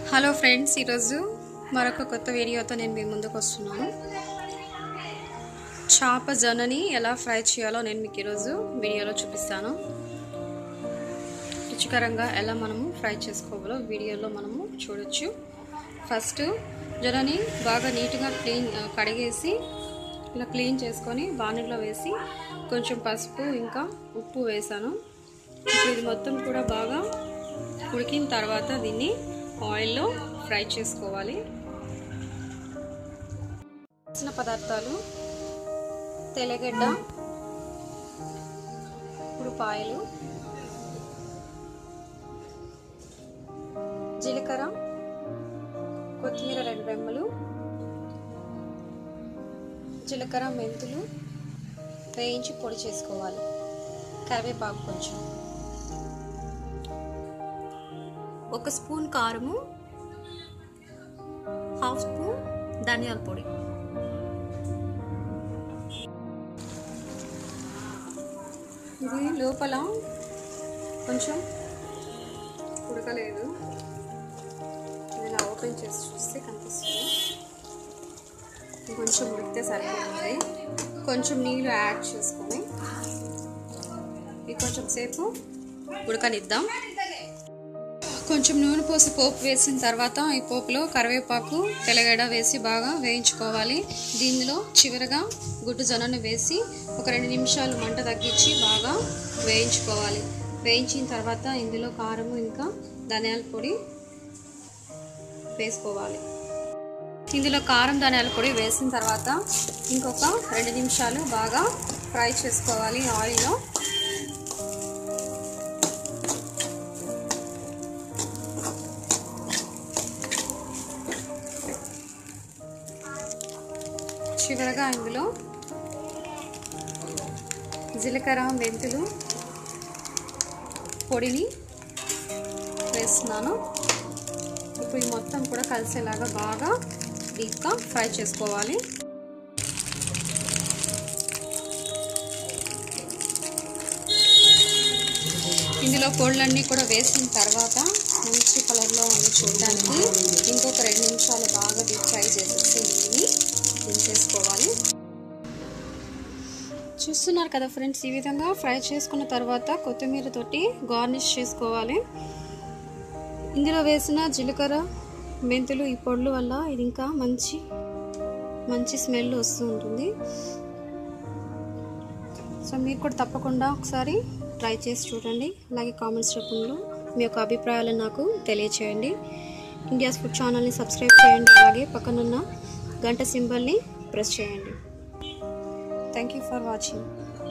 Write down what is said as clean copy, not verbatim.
Hello friends, ఈరోజు మరొక కొత్త వీడియోతో నేను మీ ముందుకు వస్తున్నాను. చేప జొన్నని ఎలా ఫ్రై చేయాలో నేను మీకు ఈరోజు వీడియోలో చూపిస్తాను. రుచికరంగా ఎలా మనము ఫ్రై చేసుకోవాలో వీడియోలో మనము చూడొచ్చు. ఫస్ట్ జొన్నని బాగా నీట్గా కడిగేసి ఇలా క్లీన్ చేసుకొని బాణీలో వేసి కొంచెం పసుపు ఇంకా ఉప్పు వేసాను. ఇప్పుడు ఇది మొత్తం కూడా బాగా ఉడికిన తర్వాత దీన్ని ఆయిల్లో ఫ్రై చేసుకోవాలి. కావాల్సిన పదార్థాలు: తెల్లగడ్డ, ఉల్లిపాయలు, జీలకర్ర, కొత్తిమీర 2 రెమ్మలు, జీలకర్ర మెంతులు వేయించి పొడి చేసుకోవాలి. కరివేపాకు కొంచెం, 1 స్పూన్ కారము, 1/2 స్పూన్ ధనియాల పొడి. ఇది లోపల కొంచెం ఉడకలేదు, ఇలా ఓపెన్ చేసి చూస్తే కనిపిస్తుంది. కొంచెం ఉడికితే సరిపోతుంది. కొంచెం నీళ్ళు యాడ్ చేసుకొని ఇది కొంచెం సేపు ఉడకనిద్దాం. కొంచెం నూనె పోసి పోపు వేసిన తర్వాత ఈ పోపులో కరివేపాకు, తెల్లగడ్డ వేసి బాగా వేయించుకోవాలి. దీనిలో చివరగా గుడ్డు జొన్నను వేసి ఒక 2 నిమిషాలు మంట తగ్గించి బాగా వేయించుకోవాలి. వేయించిన తర్వాత ఇందులో కారము ఇంకా ధనియాల పొడి వేసుకోవాలి. ఇందులో కారం ధనియాల పొడి వేసిన తర్వాత ఇంకొక 2 నిమిషాలు బాగా ఫ్రై చేసుకోవాలి ఆయిల్లో. చివరగా ఇందులో జీలకర్ర మెంతులు పొడిని వేస్తున్నాను. ఇప్పుడు ఇది మొత్తం కూడా కలిసేలాగా బాగా డీప్గా ఫ్రై చేసుకోవాలి. ఇందులో పొడులన్నీ కూడా వేసిన తర్వాత మంచి కలర్లో ఉంది చూడడానికి. ఇంకొక 2 నిమిషాలు బాగా డీప్ ఫ్రై చేసేసి దించేసుకోవాలి. చూస్తున్నారు కదా ఫ్రెండ్స్, ఈ విధంగా ఫ్రై చేసుకున్న తర్వాత కొత్తిమీర తోటి గార్నిష్ చేసుకోవాలి. ఇందులో వేసిన జీలకర్ర మెంతులు ఈ పొడుల వల్ల ఇది ఇంకా మంచి స్మెల్ వస్తూ ఉంటుంది. సో మీరు కూడా తప్పకుండా ఒకసారి ట్రై చేసి చూడండి. అలాగే కామెంట్స్ రూపంలో మీ యొక్క అభిప్రాయాలను నాకు తెలియచేయండి. ఇండియాస్ ఫుడ్ ఛానల్ని సబ్స్క్రైబ్ చేయండి. అలాగే పక్కనున్న గంట సింబల్ని ప్రెస్ చేయండి. Thank you for watching.